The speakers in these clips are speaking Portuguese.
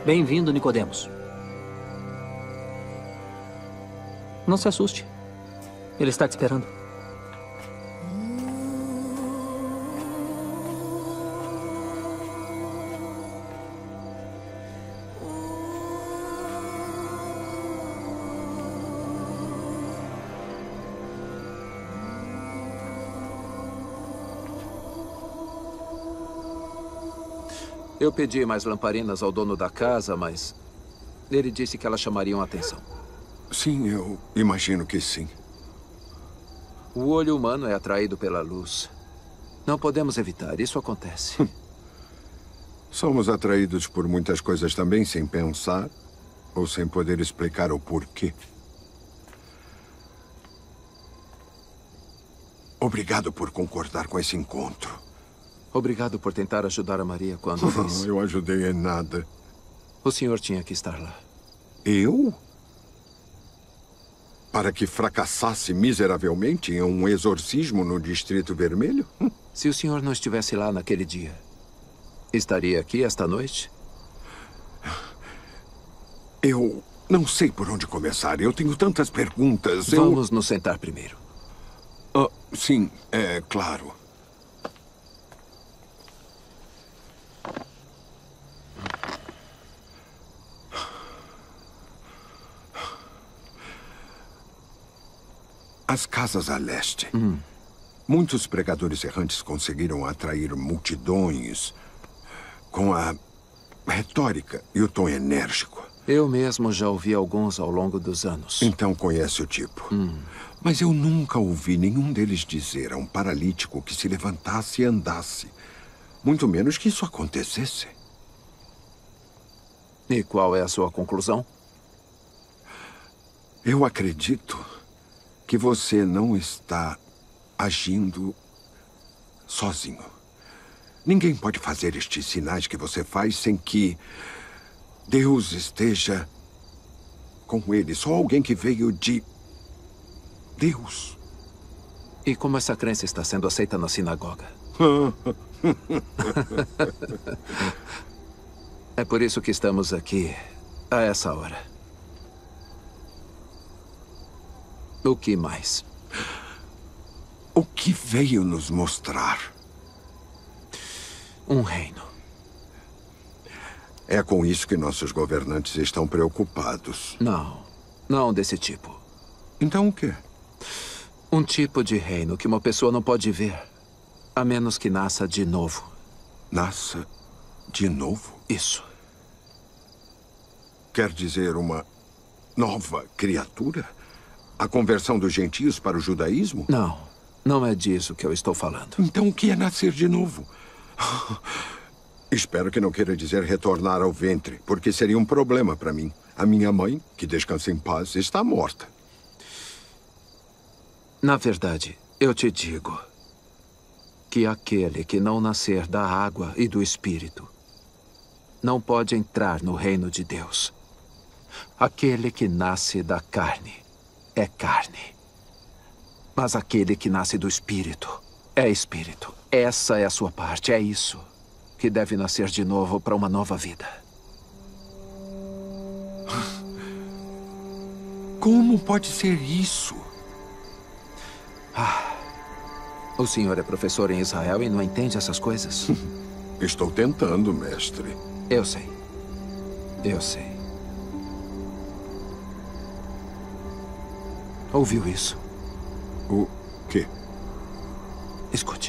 Bem-vindo, Nicodemos. Não se assuste. Ele está te esperando. Eu pedi mais lamparinas ao dono da casa, mas ele disse que elas chamariam a atenção. Sim, eu imagino que sim. O olho humano é atraído pela luz. Não podemos evitar, isso acontece. Somos atraídos por muitas coisas também, sem pensar ou sem poder explicar o porquê. Obrigado por concordar com esse encontro. Obrigado por tentar ajudar a Maria quando fez. Eu ajudei em nada. O senhor tinha que estar lá. Eu? Para que fracassasse miseravelmente em um exorcismo no Distrito Vermelho? Se o senhor não estivesse lá naquele dia, estaria aqui esta noite? Eu não sei por onde começar. Eu tenho tantas perguntas. Vamos nos sentar primeiro. Sim, é claro. As casas a leste. Muitos pregadores errantes conseguiram atrair multidões com a retórica e o tom enérgico. Eu mesmo já ouvi alguns ao longo dos anos. Então conhece o tipo. Mas eu nunca ouvi nenhum deles dizer a um paralítico que se levantasse e andasse. Muito menos que isso acontecesse. E qual é a sua conclusão? Eu acredito que você não está agindo sozinho. Ninguém pode fazer estes sinais que você faz sem que Deus esteja com ele. Só alguém que veio de Deus. E como essa crença está sendo aceita na sinagoga? É por isso que estamos aqui a essa hora. O que mais? O que veio nos mostrar? Um reino. É com isso que nossos governantes estão preocupados. Não desse tipo. Então o quê? Um tipo de reino que uma pessoa não pode ver, a menos que nasça de novo. Nasça de novo? Isso. Quer dizer uma nova criatura? A conversão dos gentios para o judaísmo? Não é disso que eu estou falando. Então o que é nascer de novo? Espero que não queira dizer retornar ao ventre, porque seria um problema para mim. A minha mãe, que descansa em paz, está morta. Na verdade, eu te digo que aquele que não nascer da água e do Espírito não pode entrar no reino de Deus. Aquele que nasce da carne é carne. Mas aquele que nasce do Espírito é Espírito. Essa é a sua parte, é isso que deve nascer de novo para uma nova vida. Como pode ser isso? O senhor é professor em Israel e não entende essas coisas? Estou tentando, mestre. Eu sei. Eu sei. Ouviu isso? O quê? Escute.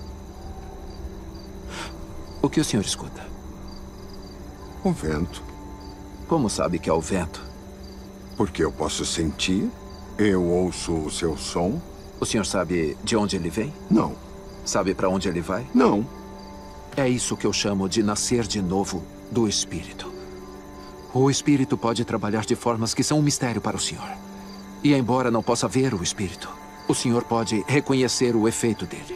O que o senhor escuta? O vento. Como sabe que é o vento? Porque eu posso sentir, eu ouço o seu som. O senhor sabe de onde ele vem? Não. Sabe para onde ele vai? Não. É isso que eu chamo de nascer de novo do Espírito. O Espírito pode trabalhar de formas que são um mistério para o senhor. E embora não possa ver o Espírito, o senhor pode reconhecer o efeito dele.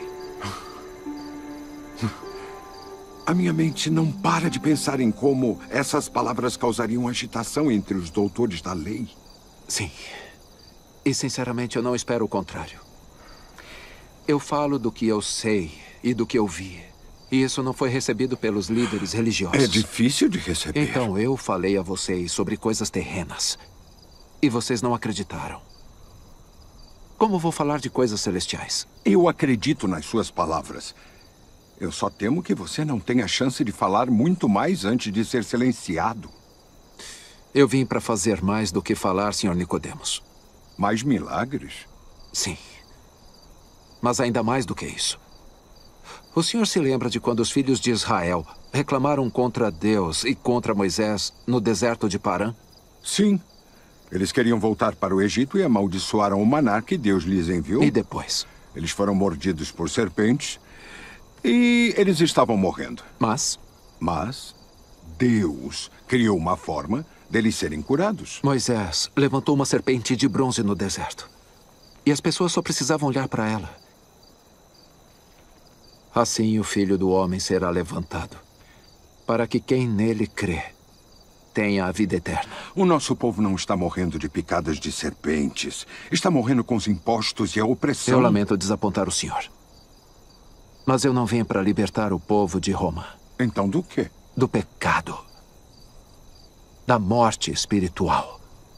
A minha mente não para de pensar em como essas palavras causariam agitação entre os doutores da lei. Sim. E, sinceramente, eu não espero o contrário. Eu falo do que eu sei e do que eu vi. E isso não foi recebido pelos líderes religiosos. É difícil de receber. Então eu falei a vocês sobre coisas terrenas. E vocês não acreditaram. Como vou falar de coisas celestiais? Eu acredito nas suas palavras. Eu só temo que você não tenha chance de falar muito mais antes de ser silenciado. Eu vim para fazer mais do que falar, Sr. Nicodemos. Mais milagres? Sim. Mas ainda mais do que isso. O senhor se lembra de quando os filhos de Israel reclamaram contra Deus e contra Moisés no deserto de Parã? Sim. Eles queriam voltar para o Egito e amaldiçoaram o maná que Deus lhes enviou. E depois? Eles foram mordidos por serpentes e eles estavam morrendo. Mas Deus criou uma forma deles serem curados. Moisés levantou uma serpente de bronze no deserto. E as pessoas só precisavam olhar para ela. Assim o Filho do Homem será levantado, para que quem nele crê tenha a vida eterna. O nosso povo não está morrendo de picadas de serpentes. Está morrendo com os impostos e a opressão. Eu lamento desapontar o senhor. Mas eu não vim para libertar o povo de Roma. Então do quê? Do pecado. Da morte espiritual.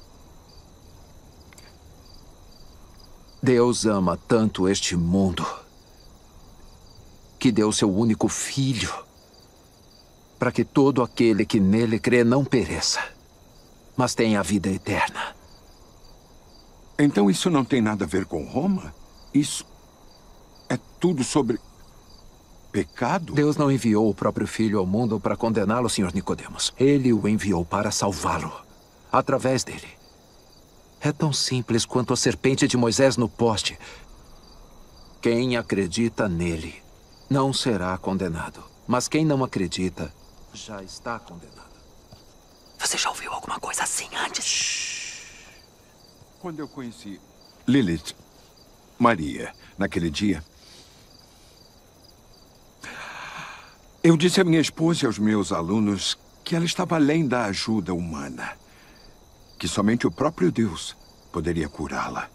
Deus ama tanto este mundo que deu seu único filho para que todo aquele que nele crê não pereça, mas tenha a vida eterna. Então isso não tem nada a ver com Roma? Isso é tudo sobre pecado? Deus não enviou o próprio filho ao mundo para condená-lo, Sr. Nicodemos. Ele o enviou para salvá-lo, através dele. É tão simples quanto a serpente de Moisés no poste. Quem acredita nele não será condenado. Mas quem não acredita já está condenado. Você já ouviu alguma coisa assim antes? Quando eu conheci Lilith, Maria, naquele dia, eu disse à minha esposa e aos meus alunos que ela estava além da ajuda humana. Que somente o próprio Deus poderia curá-la.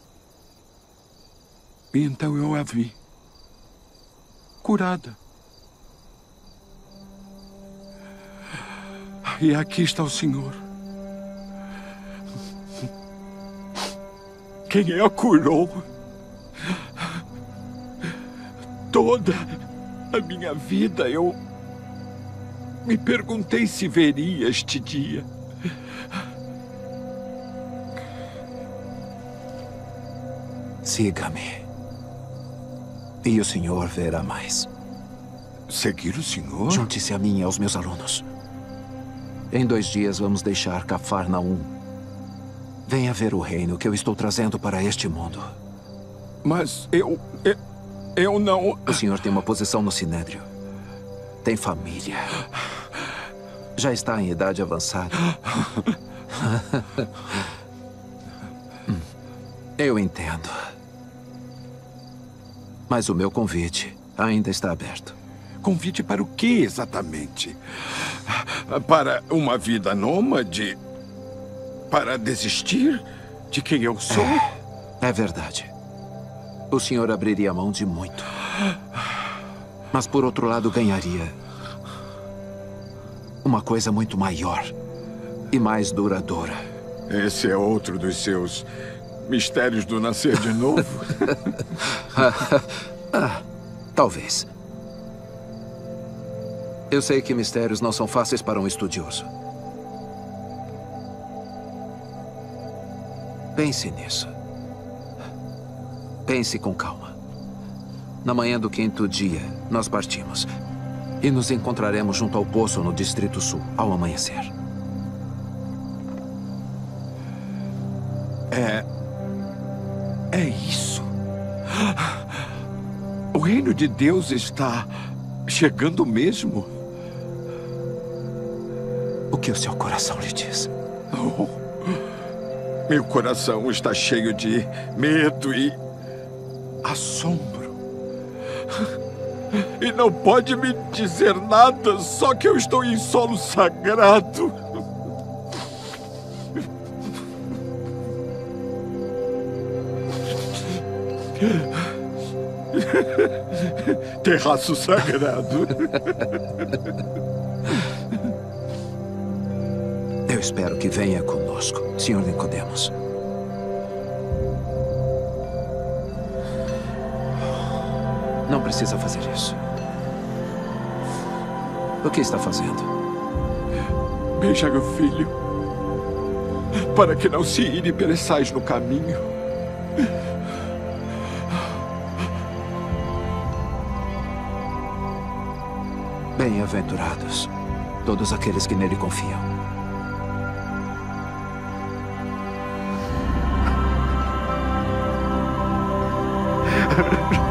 E então eu a vi. Curada. E aqui está o Senhor. Quem a curou. Toda a minha vida eu me perguntei se veria este dia. Siga-me. E o senhor verá mais. Seguir o senhor? Junte-se a mim e aos meus alunos. Em 2 dias vamos deixar Cafarnaum. Venha ver o reino que eu estou trazendo para este mundo. Mas eu não... O senhor tem uma posição no Sinédrio. Tem família. Já está em idade avançada. Eu entendo. Mas o meu convite ainda está aberto. Convite para o que exatamente? Para uma vida nômade? Para desistir de quem eu sou? É verdade. O senhor abriria mão de muito. Mas, por outro lado, ganharia uma coisa muito maior e mais duradoura. Esse é outro dos seus mistérios do nascer de novo? Talvez. Eu sei que mistérios não são fáceis para um estudioso. Pense nisso. Pense com calma. Na manhã do 5º dia, nós partimos. E nos encontraremos junto ao poço no Distrito Sul, ao amanhecer. É isso. O reino de Deus está chegando mesmo. O que o seu coração lhe diz? Oh, meu coração está cheio de medo e assombro. E não pode me dizer nada, só que eu estou em solo sagrado. Terraço sagrado. Eu espero que venha conosco, Sr. Nicodemos. Não precisa fazer isso. O que está fazendo? Beija meu filho, para que não se ire e pereçais no caminho. Bem-aventurados todos aqueles que nele confiam. Ha ha ha.